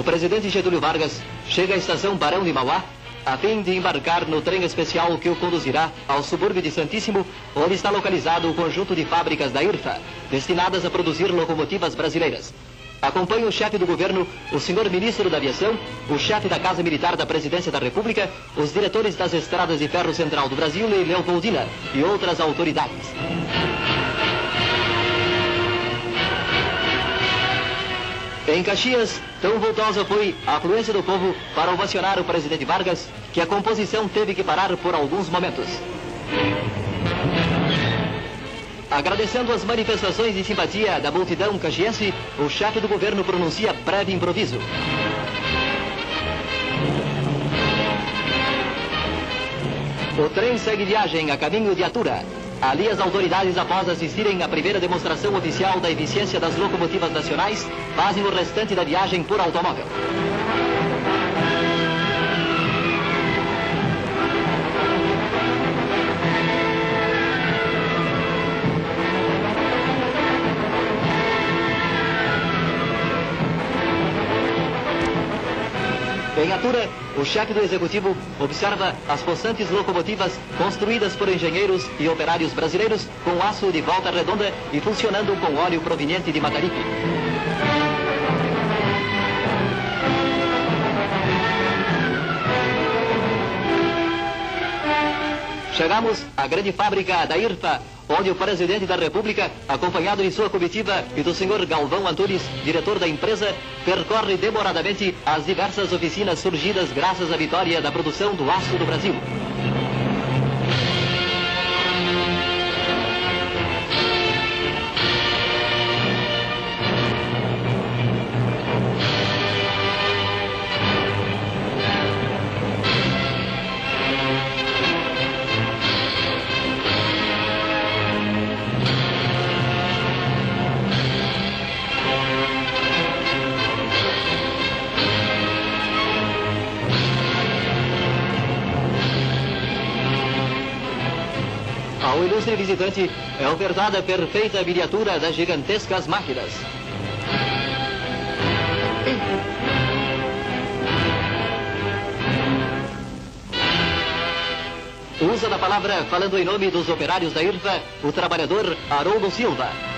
o presidente Getúlio Vargas chega à estação Barão de Mauá a fim de embarcar no trem especial que o conduzirá ao subúrbio de Santíssimo, onde está localizado o conjunto de fábricas da IRFA, destinadas a produzir locomotivas brasileiras. Acompanha o chefe do governo, o senhor ministro da Aviação, o chefe da Casa Militar da Presidência da República, os diretores das Estradas de Ferro Central do Brasil e Leopoldina e outras autoridades. Em Caxias, tão voltosa foi a afluência do povo para ovacionar o presidente Vargas, que a composição teve que parar por alguns momentos. Agradecendo as manifestações de simpatia da multidão caxiense, o chefe do governo pronuncia breve improviso. O trem segue viagem a caminho de Atura. Ali as autoridades, após assistirem à primeira demonstração oficial da eficiência das locomotivas nacionais, fazem o restante da viagem por automóvel. Em Atura, o chefe do executivo observa as possantes locomotivas construídas por engenheiros e operários brasileiros com aço de volta redonda e funcionando com óleo proveniente de Mataripe. Chegamos à grande fábrica da IRFA, onde o presidente da República, acompanhado de sua comitiva e do senhor Galvão Antunes, diretor da empresa, percorre demoradamente as diversas oficinas surgidas graças à vitória da produção do aço do Brasil. Ao ilustre visitante é ofertada a perfeita miniatura das gigantescas máquinas. Usa da palavra, falando em nome dos operários da IRFA, o trabalhador Haroldo Silva.